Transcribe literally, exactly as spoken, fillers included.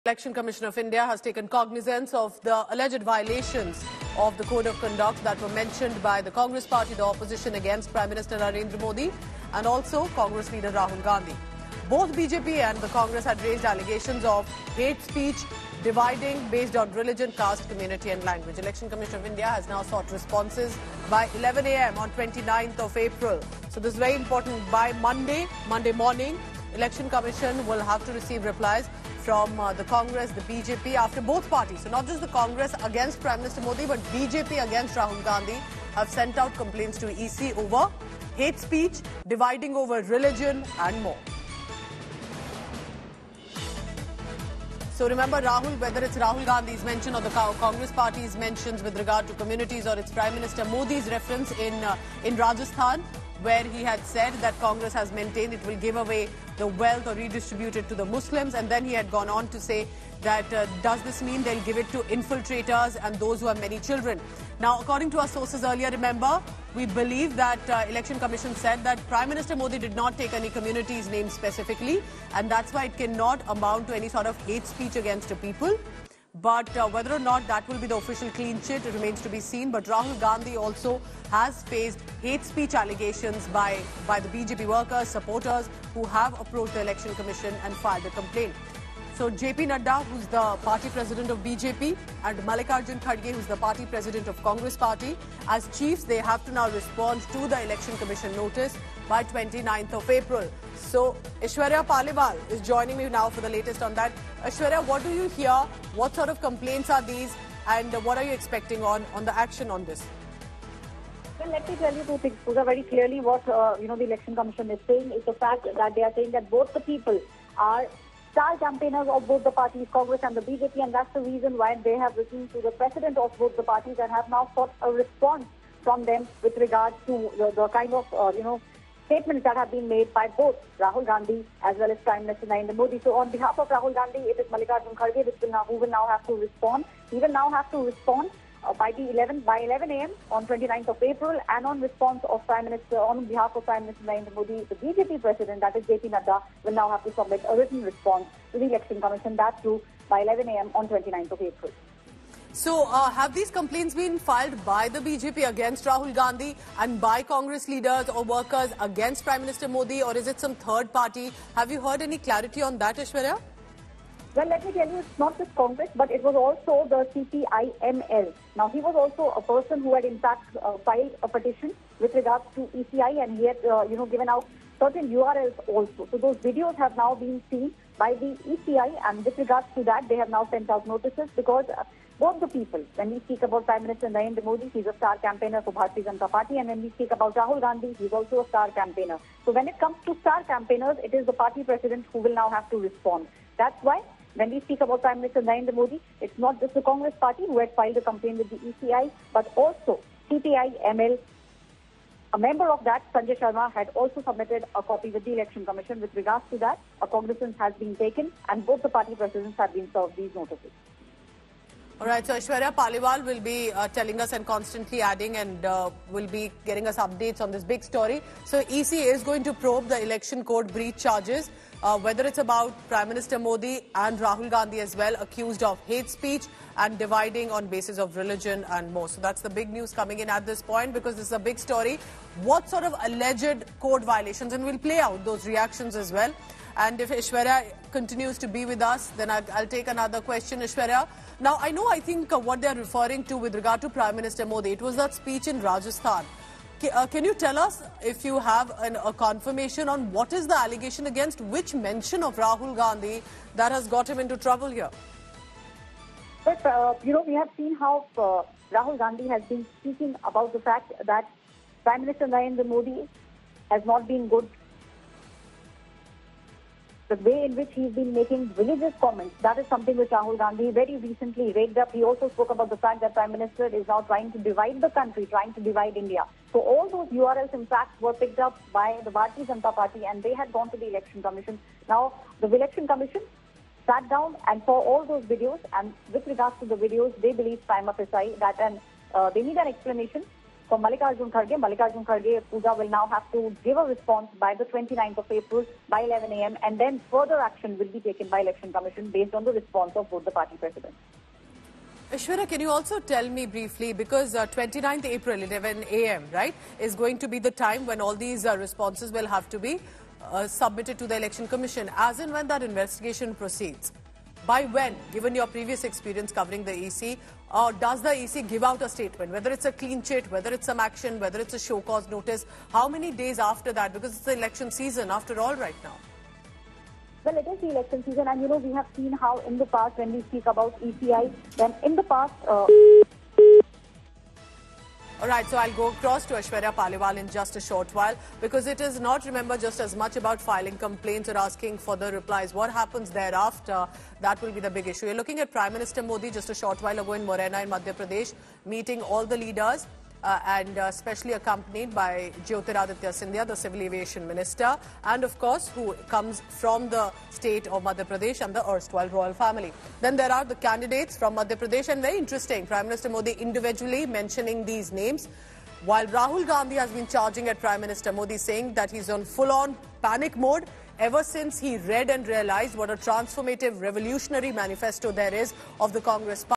Election Commission of India has taken cognizance of the alleged violations of the Code of Conduct that were mentioned by the Congress party, the opposition against Prime Minister Narendra Modi and also Congress leader Rahul Gandhi. Both B J P and the Congress had raised allegations of hate speech, dividing based on religion, caste, community and language. Election Commission of India has now sought responses by eleven A M on twenty-ninth of April. So this is very important. By Monday, Monday morning, Election Commission will have to receive replies from uh, the Congress, the B J P, after both parties. So not just the Congress against Prime Minister Modi, but B J P against Rahul Gandhi have sent out complaints to E C over hate speech, dividing over religion and more. So remember, Rahul, whether it's Rahul Gandhi's mention or the Congress party's mentions with regard to communities or it's Prime Minister Modi's reference in, uh, in Rajasthan, where he had said that Congress has maintained it will give away the wealth or redistribute it to the Muslims. And then he had gone on to say that uh, does this mean they'll give it to infiltrators and those who have many children? Now, according to our sources earlier, remember, we believe that uh, Election Commission said that Prime Minister Modi did not take any communities' names specifically, and that's why it cannot amount to any sort of hate speech against a people. But uh, whether or not that will be the official clean sheet, it remains to be seen. But Rahul Gandhi also has faced hate speech allegations by, by the B J P workers, supporters who have approached the Election Commission and filed a complaint. So J P Nadda, who's the party president of B J P, and Mallikarjun Kharge, who's the party president of Congress party, as chiefs, they have to now respond to the Election Commission notice by twenty-ninth of April. So Aishwarya Paliwal is joining me now for the latest on that. Aishwarya, what do you hear? What sort of complaints are these? And what are you expecting on, on the action on this? Well, let me tell you two things, Pooja. Very clearly what uh, you know the Election Commission is saying is the fact that they are saying that both the people are star campaigners of both the parties, Congress and the B J P, and that's the reason why they have written to the president of both the parties and have now sought a response from them with regard to the, the kind of, uh, you know, statements that have been made by both Rahul Gandhi as well as Prime Minister Narendra Modi. So on behalf of Rahul Gandhi, it is Mallikarjun Kharge which will now, who will now have to respond. He will now have to respond uh, by the eleven by eleven A M on twenty-ninth of April, and on response of Prime Minister, on behalf of Prime Minister Narendra Modi, the B J P president, that is J P Nadda, will now have to submit a written response to the Election Commission. That too by eleven A M on twenty-ninth of April. So, uh, have these complaints been filed by the B J P against Rahul Gandhi and by Congress leaders or workers against Prime Minister Modi, or is it some third party? Have you heard any clarity on that, Aishwarya? Well, let me tell you, it's not just Congress, but it was also the C P I M L. Now, he was also a person who had in fact uh, filed a petition with regards to E C I, and he had, uh, you know, given out certain U R Ls also. So those videos have now been seen by the E C I, and with regards to that, they have now sent out notices because uh, both the people, when we speak about Prime Minister Narendra Modi, he's a star campaigner for Bharatiya Janata Party, and when we speak about Rahul Gandhi, he's also a star campaigner. So when it comes to star campaigners, it is the party president who will now have to respond. That's why when we speak about Prime Minister Narendra Modi, it's not just the Congress party who had filed a complaint with the E C I, but also C P I M L. A member of that, Sanjay Sharma, had also submitted a copy with the Election Commission. With regards to that, a cognizance has been taken, and both the party presidents have been served these notices. All right, so Aishwarya Paliwal will be uh, telling us and constantly adding and uh, will be getting us updates on this big story. So E C is going to probe the election code breach charges, uh, whether it's about Prime Minister Modi and Rahul Gandhi as well, accused of hate speech and dividing on basis of religion and more. So that's the big news coming in at this point, because this is a big story. What sort of alleged code violations? And we'll play out those reactions as well. And if Aishwarya continues to be with us, then I'll, I'll take another question, Aishwarya. Now, I know, I think uh, what they're referring to with regard to Prime Minister Modi, it was that speech in Rajasthan. C uh, can you tell us if you have an, a confirmation on what is the allegation against which mention of Rahul Gandhi that has got him into trouble here? But, uh, you know, we have seen how uh, Rahul Gandhi has been speaking about the fact that Prime Minister Narendra Modi has not been good. The way in which he's been making religious comments, that is something which Rahul Gandhi very recently raked up. He also spoke about the fact that Prime Minister is now trying to divide the country, trying to divide India. So all those U R Ls, in fact, were picked up by the Bharatiya Janata Party, and they had gone to the Election Commission. Now, the Election Commission sat down and saw all those videos, and with regards to the videos, they believe prima facie that an, uh, they need an explanation for Mallikarjun Kharge. Mallikarjun Kharge, Pooja will now have to give a response by the twenty-ninth of April by eleven a m and then further action will be taken by Election Commission based on the response of both the party presidents. Aishwarya, can you also tell me briefly, because uh, twenty-ninth April, eleven a m, right, is going to be the time when all these uh, responses will have to be uh, submitted to the Election Commission. As and when that investigation proceeds, by when, given your previous experience covering the E C, uh, does the E C give out a statement, whether it's a clean chit, whether it's some action, whether it's a show cause notice? How many days after that? Because it's the election season after all right now. Well, it is the election season, and you know, we have seen how in the past, when we speak about E C I, then in the past... Uh... All right, so I'll go across to Aishwarya Paliwal in just a short while, because it is not, remember, just as much about filing complaints or asking for the replies. What happens thereafter, that will be the big issue. You're looking at Prime Minister Modi just a short while ago in Morena in Madhya Pradesh, meeting all the leaders. Uh, and uh, especially accompanied by Jyotiraditya Scindia, the Civil Aviation Minister, and of course who comes from the state of Madhya Pradesh and the erstwhile royal family. Then there are the candidates from Madhya Pradesh, and very interesting, Prime Minister Modi individually mentioning these names, while Rahul Gandhi has been charging at Prime Minister Modi, saying that he's on full-on panic mode ever since he read and realized what a transformative, revolutionary manifesto there is of the Congress Party.